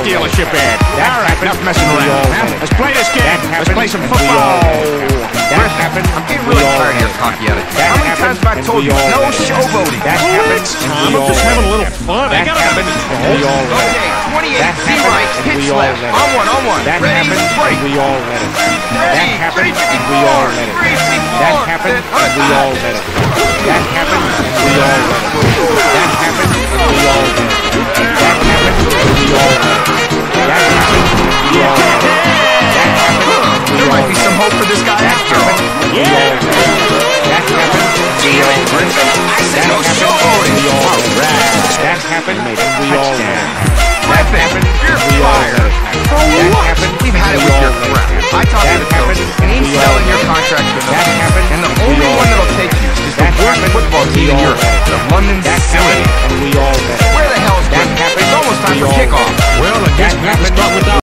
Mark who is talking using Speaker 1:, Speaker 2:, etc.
Speaker 1: car dealership ad. All right, enough messing around. Let's play this game. Let's play some football.
Speaker 2: Griffin, I'm getting really tired of your cocky attitude. How many times have I told you no showboating?
Speaker 1: Relax, Tom. I'm just having a little fun. I gotta have control.
Speaker 2: Okay, 28, Z right, pitch left. On one. Ready, break.
Speaker 3: We all let it.
Speaker 2: Ready,
Speaker 3: That happened,
Speaker 2: 354.
Speaker 3: and we all let it.
Speaker 2: 354.
Speaker 3: That happened, and we all let it. That happened, and we all let it. That happened, and we all let it. That happened, and we all let it. That happened, and we all let it. That happened,
Speaker 2: There might be some hope for this guy after all.
Speaker 3: yeah. That happened,
Speaker 2: Damn it, Griffin. I said no showboating.
Speaker 3: that happened, and we all let it.
Speaker 2: Griffin, you're fired. We've had it with your crap. I talked to the coach, and he's selling your contract for nothing. And the only one that'll take you is the worst football team in Europe, the London Silly.
Speaker 3: And we all let it.
Speaker 2: Where the hell is Griffin? It's almost time for kickoff.
Speaker 1: Well, I guess we have to start with